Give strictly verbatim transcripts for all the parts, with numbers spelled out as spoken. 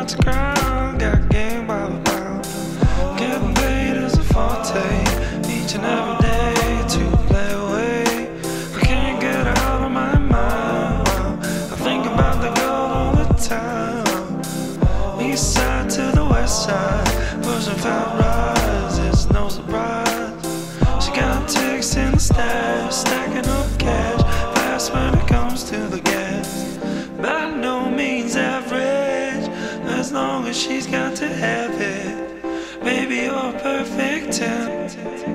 not to cry. Got game by the pound. Getting paid is a forte. Each and every day to play away. I can't get out of my mind. Wow. I think about the girl all the time. East side to the west side, pushing fat rides, it's no surprise. She got ticks in the stash, stacking up cash, fast when it comes to the gas. By no means average, as long as she's got to have it. Baby, you're a perfect ten.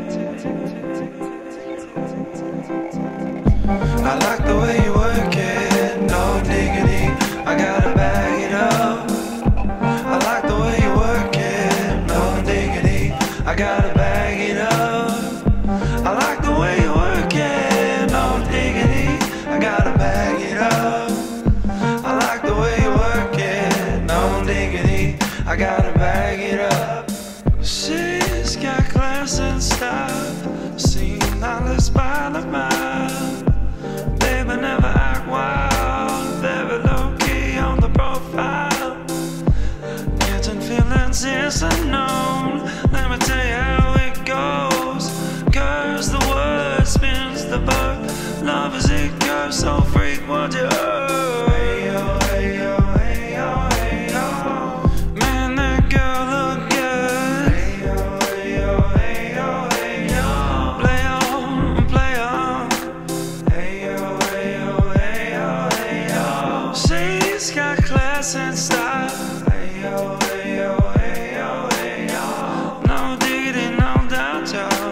I like the way you work it, no diggity, I gotta bag it up. I like the way you work it, no diggity, I gotta bag it up. I like the way you work it, no diggity, I gotta bag it up. I like the way you work it, no diggity, I gotta bag it up. She's got class and style, seen knowledge by the mile. Baby, never act wild, very low-key on the profile. Catching feelings is unknown, let me tell you how it goes. Curves the word, spins the verb, love is it curves, so freak what you heard. Hey yo, hey yo, hey yo, hey yo. Man, that girl look good. Hey yo, hey yo, hey yo, hey yo. Play on, play on. Hey yo, hey yo, hey yo, hey yo. She's got class and style. Hey yo, hey yo, hey yo, hey yo. No diggity, no doubt, y'all.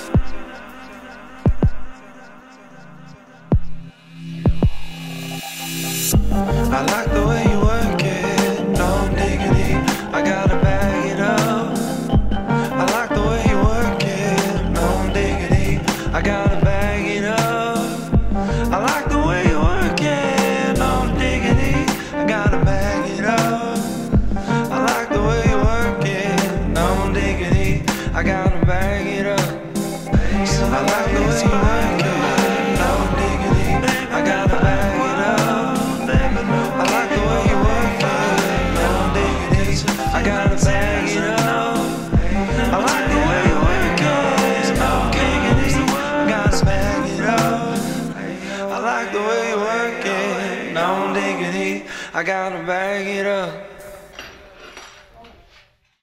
I like the way you work it, no diggity, I gotta bag it up. I like the way you work it, no diggity, I gotta bag it up. I like the way you work it, no diggity, I gotta bag it up. I like the way you work it, no diggity, I gotta bag it up. I like the way you work it, no diggity, I gotta bag it up. I like the way you work it, no diggity, I gotta bag it up. I like the way you work it, no diggity, I gotta bag it up. I like the way you work it, no diggity, I gotta bag it up.